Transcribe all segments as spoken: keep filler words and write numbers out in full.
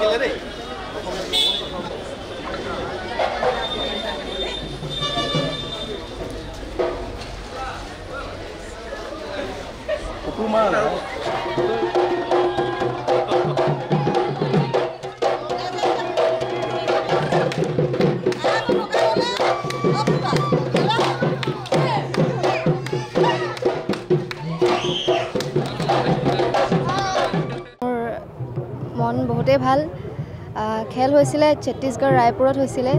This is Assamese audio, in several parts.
থাকিলে দেই কুকুমাৰ মন বহুতেই ভাল খেল হৈছিলে ছত্তীশগড় ৰায়পুৰত হৈছিলে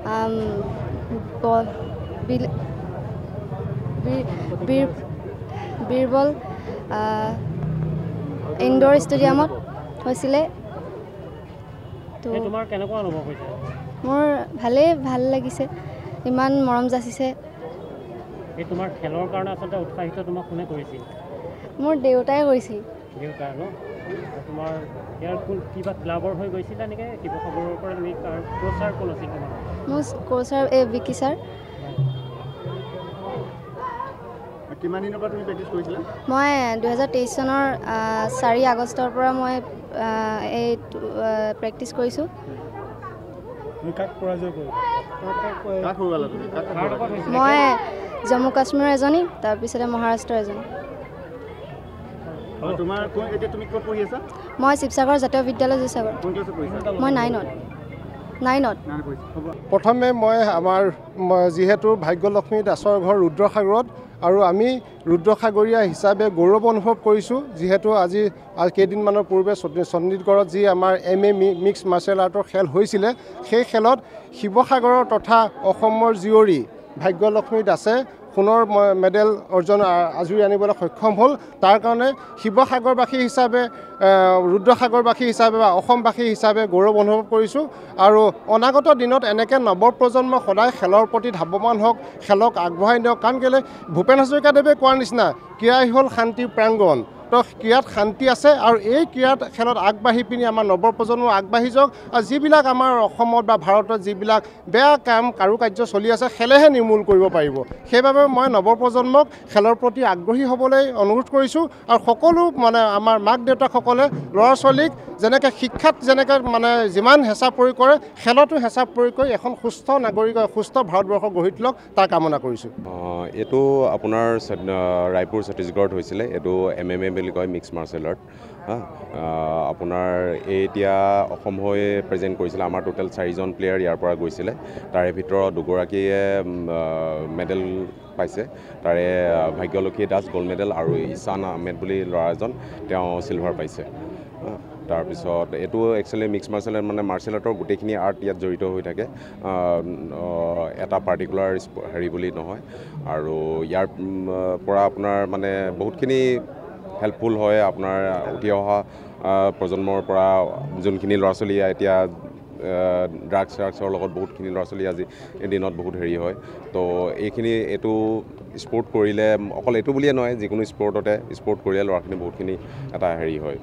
বীৰবল ইনডোৰ ষ্টেডিয়ামত হৈছিলে তো তোমাৰ কেনেকুৱা অনুভৱ হৈছে মোৰ ভালেই ভাল লাগিছে ইমান মৰম যাচিছে এই তোমাৰ খেলৰ কাৰণে আচলতে উৎসাহিত তোমাক কোনে কৰিছিল মোৰ দেউতাই কৰিছিল দেউতা ন তোমাৰ ইয়াৰ কোন কিবা ক্লাবৰ হৈ গৈছিলা নেকি শিৱসাগৰৰ পৰা তুমি কোচাৰ কোন আছিল তোমাৰ মোৰ কোচাৰ এই বিকি ছাৰ কিমান দিনৰ পৰা তুমি প্ৰেক্টিছ কৰিছিলা মই দুহেজাৰ তেইছ চনৰ চাৰি আগষ্টৰ পৰা মই এই প্ৰেক্টিছ কৰিছোঁ মই জম্মু কাশ্মীৰৰ এজনী তাৰপিছতে মহাৰাষ্ট্ৰৰ এজনী মই শিৱসাগৰ জাতীয় বিদ্যালয় শিৱসাগৰ মই নাইনত নাইনত প্ৰথমে মই আমাৰ যিহেতু ভাগ্যলক্ষ্মী দাসৰ ঘৰ ৰুদ্ৰসাগৰত আৰু আমি ৰুদ্ৰসাগৰীয়া হিচাপে গৌৰৱ অনুভৱ কৰিছোঁ যিহেতু আজি কেইদিনমানৰ পূৰ্বে চণ্ডীগড়ত যি আমাৰ এম এ মিক্স মাৰ্চেল আৰ্টৰ খেল হৈছিলে সেই খেলত শিৱসাগৰৰ তথা অসমৰ জীয়ৰী ভাগ্যলক্ষ্মী দাসে সোণৰ মেডেল অৰ্জন আজৰি আনিবলৈ সক্ষম হ'ল তাৰ কাৰণে শিৱসাগৰবাসী হিচাপে ৰুদ্ৰসাগৰবাসী হিচাপে বা অসমবাসী হিচাপে গৌৰৱ অনুভৱ কৰিছোঁ আৰু অনাগত দিনত এনেকৈ নৱপ্ৰজন্ম সদায় খেলৰ প্ৰতি ধাৱমান হওক খেলক আগবঢ়াই নিয়ক কাৰণ কেলৈ ভূপেন হাজৰিকাদেৱে কোৱাৰ নিচিনা ক্ৰীড়াই হ'ল শান্তিৰ প্ৰাংগণ তো ক্ৰীড়াত শান্তি আছে আৰু এই ক্ৰীড়াত খেলত আগবাঢ়ি পিনি আমাৰ নৱপ্ৰজন্ম আগবাঢ়ি যাওক আৰু যিবিলাক আমাৰ অসমত বা ভাৰতত যিবিলাক বেয়া কাম কাৰুকাৰ্য চলি আছে খেলেহে নিৰ্মূল কৰিব পাৰিব সেইবাবে মই নৱপ্ৰজন্মক খেলৰ প্ৰতি আগ্ৰহী হ'বলৈ অনুৰোধ কৰিছোঁ আৰু সকলো মানে আমাৰ মাক দেউতাকসকলে ল'ৰা ছোৱালীক যেনেকৈ শিক্ষাত যেনেকৈ মানে যিমান হেঁচা প্ৰয়োগ কৰে খেলতো হেঁচা প্ৰয়োগ কৰি এখন সুস্থ নাগৰিক সুস্থ ভাৰতবৰ্ষ গঢ়ি তোলক তাৰ কামনা কৰিছোঁ এইটো আপোনাৰ ৰায়পুৰ ছত্তীশগড়ত হৈছিলে এইটো এম এম এ বুলি কয় মিক্স মাৰ্চেল আৰ্ট আপোনাৰ এই এতিয়া অসম হৈ প্ৰেজেণ্ট কৰিছিলে আমাৰ টোটেল চাৰিজন প্লেয়াৰ ইয়াৰ পৰা গৈছিলে তাৰে ভিতৰত দুগৰাকীয়ে মেডেল পাইছে তাৰে ভাগ্যলক্ষ্মী দাস গ'ল্ড মেডেল আৰু ঈশান আহমেদ বুলি ল'ৰা এজন তেওঁ চিলভাৰ পাইছে তাৰপিছত এইটো একচুৱেলি মিক্স মাৰ্চেল আৰ্ট মানে মাৰ্চেল আৰ্টৰ গোটেইখিনি আৰ্ট ইয়াত জড়িত হৈ থাকে এটা পাৰ্টিকুলাৰ হেৰি বুলি নহয় আৰু ইয়াৰ পৰা আপোনাৰ মানে বহুতখিনি হেল্পফুল হয় আপোনাৰ উঠি অহা প্ৰজন্মৰ পৰা যোনখিনি ল'ৰা ছোৱালী এতিয়া ড্ৰাগছ ড্ৰাগছৰ লগত বহুতখিনি ল'ৰা ছোৱালী আজি এই দিনত বহুত হেৰি হয় তো এইখিনি এইটো স্পৰ্ট কৰিলে অকল এইটো বুলিয়ে নহয় যিকোনো স্পৰ্টতে স্পৰ্ট কৰিলে ল'ৰাখিনি বহুতখিনি এটা হেৰি হয়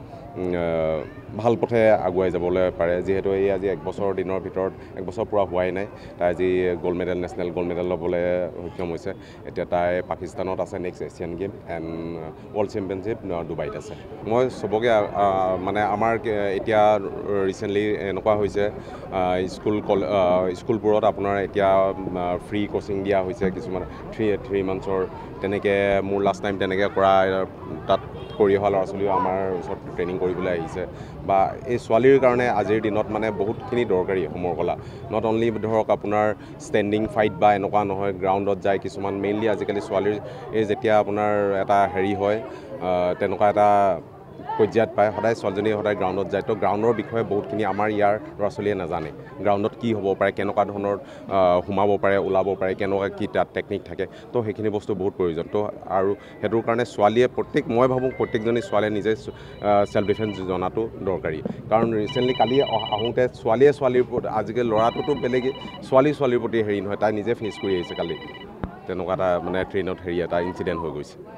ভাল পথে আগুৱাই যাবলৈ পাৰে যিহেতু এই আজি এক বছৰৰ দিনৰ ভিতৰত এক বছৰ পূৰা হোৱাই নাই তাই আজি gold medal national gold medal ল'বলৈ সক্ষম হৈছে এতিয়া তাই পাকিস্তানত আছে next Asian game and world championship ডুবাইত আছে মই চবকে মানে আমাৰ এতিয়া ৰিচেণ্টলি এনেকুৱা হৈছে স্কুল স্কুলবোৰত আপোনাৰ এতিয়া ফ্ৰী কোচিং দিয়া হৈছে কিছুমান থ্ৰী থ্ৰী মান্থছৰ তেনেকৈ মোৰ লাষ্ট টাইম তেনেকৈ কৰা তাত কৰি অহা ল'ৰা ছোৱালীও আমাৰ ওচৰত ট্ৰেইনিং কৰিবলৈ আহিছে বা এই ছোৱালীৰ কাৰণে আজিৰ দিনত মানে বহুতখিনি দৰকাৰী সমৰ কলা নট অনলি ধৰক আপোনাৰ ষ্টেণ্ডিং ফাইট বা এনেকুৱা নহয় গ্ৰাউণ্ডত যায় কিছুমান মেইনলি আজিকালি ছোৱালীৰ এই যেতিয়া আপোনাৰ এটা হেৰি হয় তেনেকুৱা এটা পৰ্যায়ত পায় সদায় ছোৱালীজনী সদায় গ্ৰাউণ্ডত যায় তো গ্ৰাউণ্ডৰ বিষয়ে বহুতখিনি আমাৰ ইয়াৰ ল'ৰা ছোৱালীয়ে নাজানে গ্ৰাউণ্ডত কি হ'ব পাৰে কেনেকুৱা ধৰণৰ সোমাব পাৰে ওলাব পাৰে কেনেকুৱা কি তাত টেকনিক থাকে তো সেইখিনি বস্তু বহুত প্ৰয়োজন তো আৰু সেইটোৰ কাৰণে ছোৱালীয়ে প্ৰত্যেক মই ভাবোঁ প্ৰত্যেকজনী ছোৱালীয়ে নিজে চেল্ফ ডিফেন্স জনাটো দৰকাৰী কাৰণ ৰিচেণ্টলি কালি আহোঁতে ছোৱালীয়ে ছোৱালীৰ প্ৰতি আজিকালি ল'ৰাটোতো বেলেগেই ছোৱালী ছোৱালীৰ প্ৰতি হেৰি নহয় তাই নিজে ফেচ কৰি আহিছে কালি তেনেকুৱা এটা মানে ট্ৰেইনত হেৰি এটা ইনচিডেণ্ট হৈ গৈছে